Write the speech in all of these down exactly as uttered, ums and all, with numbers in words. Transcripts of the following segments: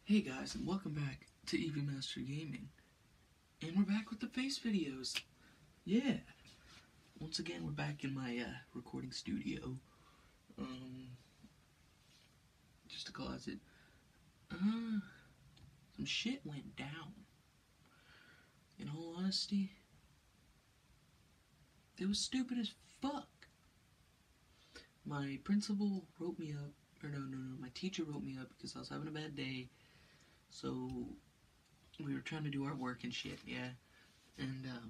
Hey guys, and welcome back to E V Master Gaming. And we're back with the face videos. Yeah. Once again, we're back in my uh, recording studio. Um, just to closet. Uh, some shit went down. In all honesty, it was stupid as fuck. My principal wrote me up, or no, no, no, my teacher wrote me up because I was having a bad day. So, we were trying to do our work and shit, yeah, and, um,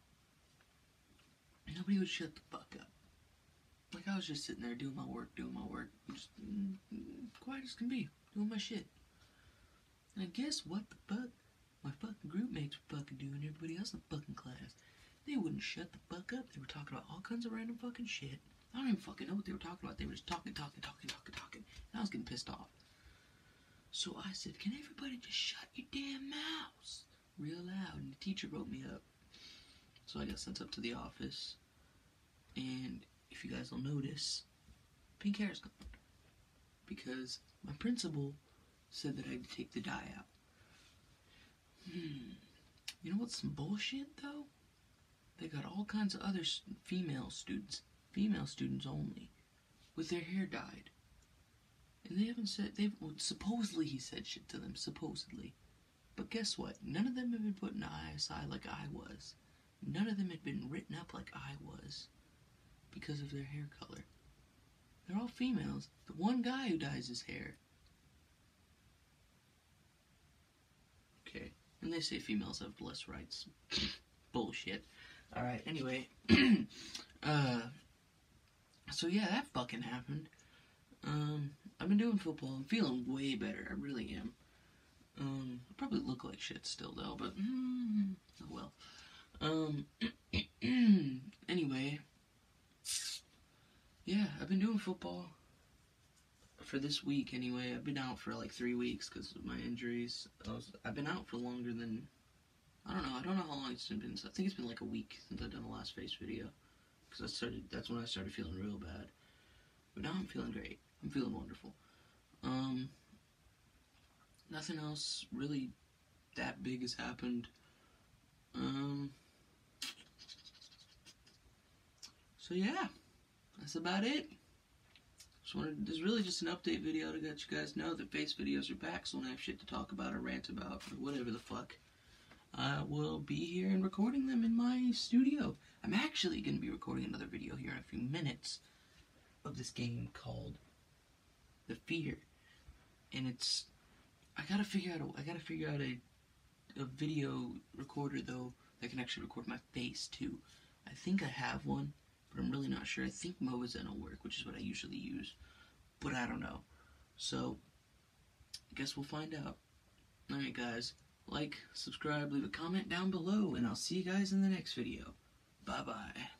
nobody would shut the fuck up. Like, I was just sitting there doing my work, doing my work, just mm, quiet as can be, doing my shit. And guess what the fuck my fucking group mates were fucking doing, everybody else in the fucking class? They wouldn't shut the fuck up. They were talking about all kinds of random fucking shit. I don't even fucking know what they were talking about. They were just talking, talking, talking, talking, talking, and I was getting pissed off. So I said, can everybody just shut your damn mouths? Real loud. And the teacher wrote me up. So I got sent up to the office. And if you guys will notice, pink hair's gone. Because my principal said that I had to take the dye out. Hmm. You know what's some bullshit, though? They got all kinds of other female students, female students only, with their hair dyed. And they haven't said, they've, well, supposedly he said shit to them, supposedly. But guess what? None of them have been put in I S I like I was. None of them had been written up like I was because of their hair color. They're all females. The one guy who dyes his hair. Okay. And they say females have less rights. Bullshit. Alright, anyway. uh, so yeah, that fucking happened. Um, I've been doing football. I'm feeling way better. I really am. Um, I probably look like shit still, though, but, mm, oh well. Um, anyway. Yeah, I've been doing football for this week, anyway. I've been out for, like, three weeks because of my injuries. I was, I've been out for longer than, I don't know. I don't know how long it's been. I think it's been, like, a week since I've done the last face video. Because I started, that's when I started feeling real bad. But now I'm feeling great. I'm feeling wonderful. Um, nothing else really that big has happened. Um, so yeah, that's about it. Just wanted, this is really just an update video to let you guys know that face videos are back, so when I have shit to talk about or rant about or whatever the fuck, I will be here and recording them in my studio. I'm actually going to be recording another video here in a few minutes of this game called The Fear, and it's, I gotta figure out a, I gotta figure out a, a video recorder though that can actually record my face too. I think I have one, but I'm really not sure. I think Movazen will work, which is what I usually use, but I don't know. So I guess we'll find out. Alright guys, like, subscribe, leave a comment down below, and I'll see you guys in the next video. Bye bye.